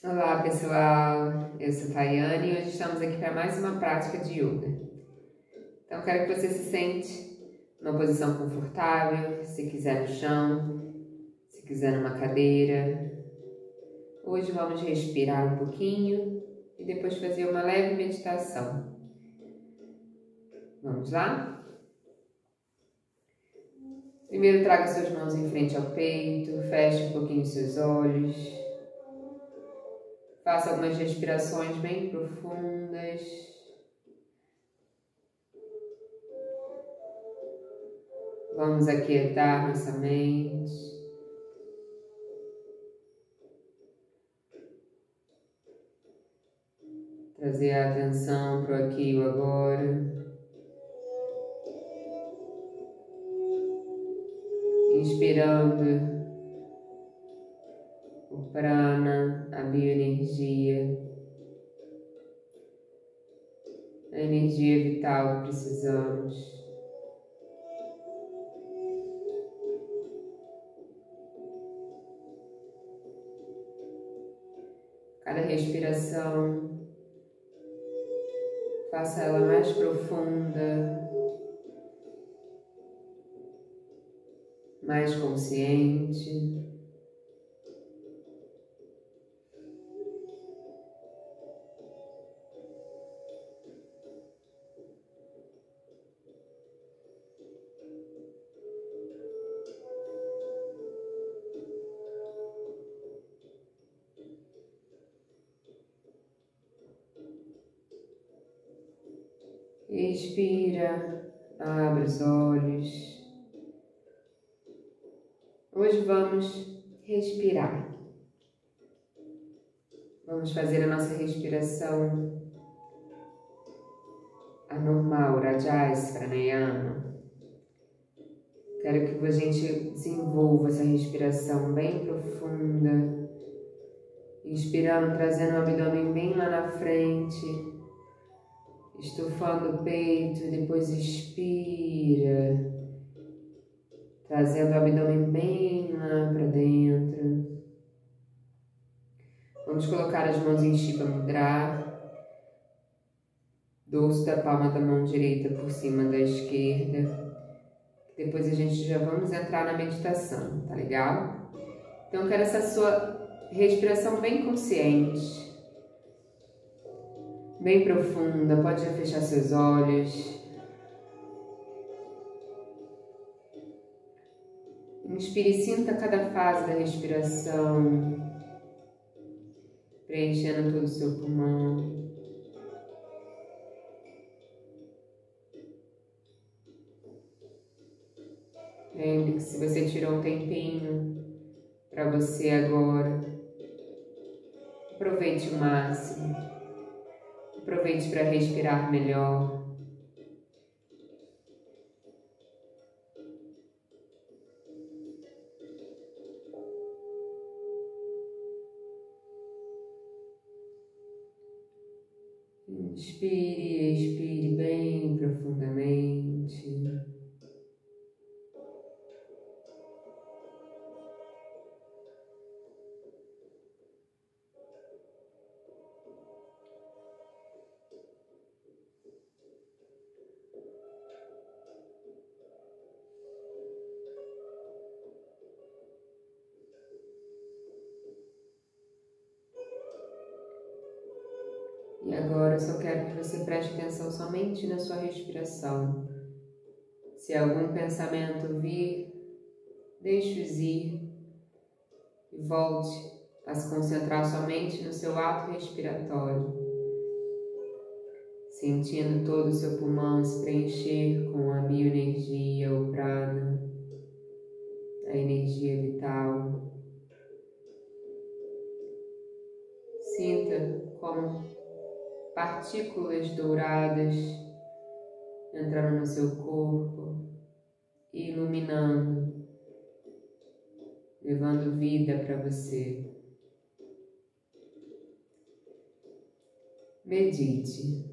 Olá pessoal, eu sou Tayane e hoje estamos aqui para mais uma prática de yoga. Então quero que você se sente numa posição confortável, se quiser no chão, se quiser numa cadeira. Hoje vamos respirar um pouquinho e depois fazer uma leve meditação. Vamos lá? Primeiro traga suas mãos em frente ao peito, feche um pouquinho seus olhos. Faça algumas respirações bem profundas. Vamos aquietar nossa mente. Trazer a atenção para o aqui e o agora. Inspirando o prana, a bioenergia, a energia vital que precisamos. Cada respiração, faça ela mais profunda, mais consciente. Expira, abre os olhos. Hoje vamos respirar. Vamos fazer a nossa respiração anormal, Ujjayi Pranayama. Quero que a gente desenvolva essa respiração bem profunda. Inspirando, trazendo o abdômen bem lá na frente. Estufando o peito, depois expira, trazendo o abdômen bem lá para dentro. Vamos colocar as mãos em Shiva Mudra, dorso da palma da mão direita por cima da esquerda. Depois a gente já vamos entrar na meditação, tá legal? Então eu quero essa sua respiração bem consciente. Bem profunda, pode já fechar seus olhos. Inspire e sinta cada fase da respiração, preenchendo todo o seu pulmão. Lembre que se você tirou um tempinho para você agora, aproveite o máximo. Aproveite para respirar melhor. Inspire, expire bem profundamente. E agora eu só quero que você preste atenção somente na sua respiração. Se algum pensamento vir, deixe-os ir e volte a se concentrar somente no seu ato respiratório, sentindo todo o seu pulmão se preencher com a bioenergia, o prana, a energia vital. Sinta como partículas douradas entrando no seu corpo e iluminando, levando vida para você. Medite.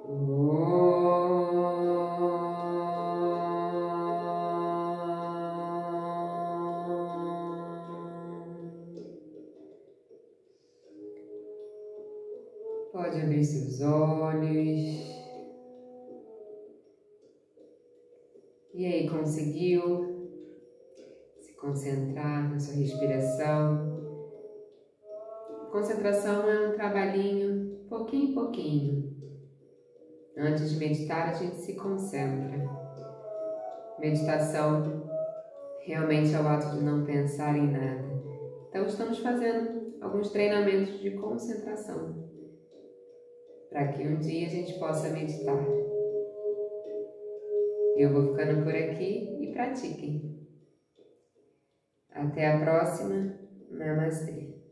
Pode abrir seus olhos. E aí, conseguiu se concentrar na sua respiração? Concentração é um trabalhinho, pouquinho em pouquinho. Antes de meditar, a gente se concentra. Meditação realmente é o ato de não pensar em nada. Então, estamos fazendo alguns treinamentos de concentração para que um dia a gente possa meditar. Eu vou ficando por aqui e pratiquem. Até a próxima. Namastê.